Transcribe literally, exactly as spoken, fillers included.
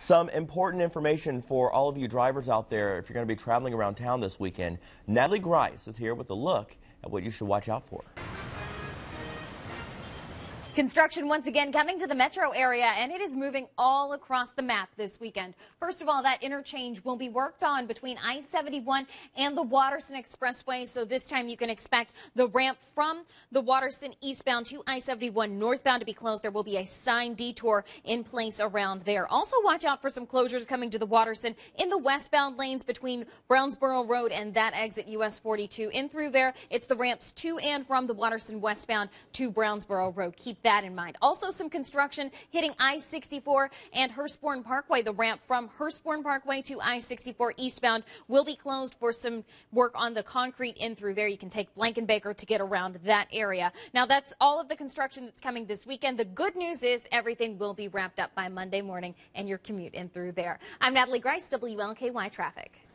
Some important information for all of you drivers out there if you're going to be traveling around town this weekend. Natalie Grice is here with a look at what you should watch out for. Construction once again coming to the metro area, and it is moving all across the map this weekend. First of all, that interchange will be worked on between I seventy-one and the Waterston Expressway. So this time you can expect the ramp from the Waterston eastbound to I seventy-one northbound to be closed. There will be a sign detour in place around there. Also watch out for some closures coming to the Waterston in the westbound lanes between Brownsboro Road and that exit U S forty-two. In through there, it's the ramps to and from the Waterston westbound to Brownsboro Road. Keep that in mind. Also some construction hitting I sixty-four and Hurstbourne Parkway. The ramp from Hurstbourne Parkway to I sixty-four eastbound will be closed for some work on the concrete in through there. You can take Blankenbaker to get around that area. Now that's all of the construction that's coming this weekend. The good news is everything will be wrapped up by Monday morning and your commute in through there. I'm Natalie Grice, W L K Y Traffic.